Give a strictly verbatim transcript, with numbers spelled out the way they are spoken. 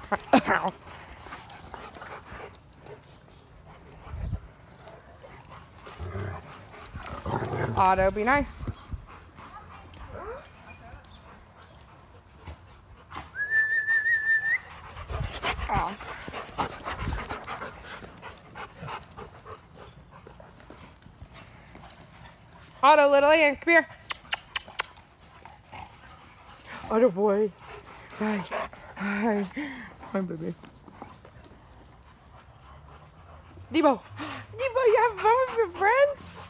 Otto, be nice. Oh. Otto, little Ian, come here. Otto boy. Hi. Hi. Hi, baby. Debo. Debo, you have fun with your friends?